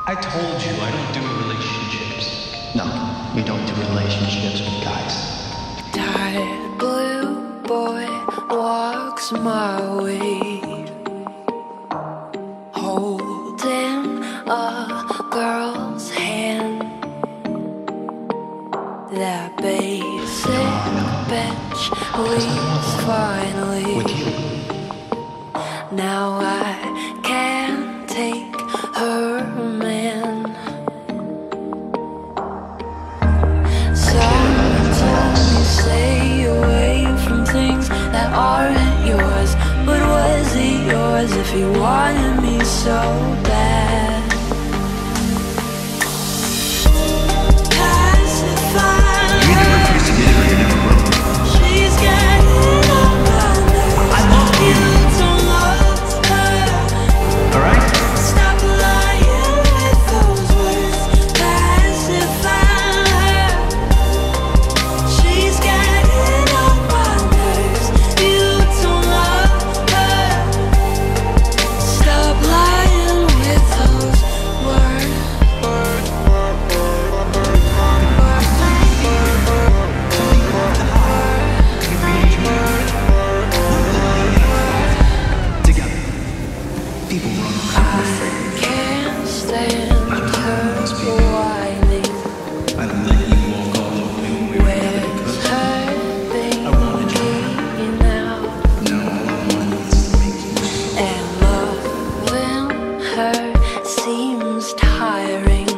I told you I don't do relationships. No, we don't do relationships with guys. Tired blue boy walks my way, holding a girl's hand. That basic bitch leaves finally. With you. Now I can't take her man. Sometimes you stay away from things that aren't yours, but was it yours if you wanted me so bad? Pacify her. She's getting on my nerves. I love you. You don't love her. Alright? Stop lying with those words. Pacify her. She's getting on my nerves. You don't love her. Stop lying with those words. Together. People run I can't stand her whining. I let you walk all over me when we were together Where's because her baby wanted now? now all I want is to make you. And loving her seems tiring.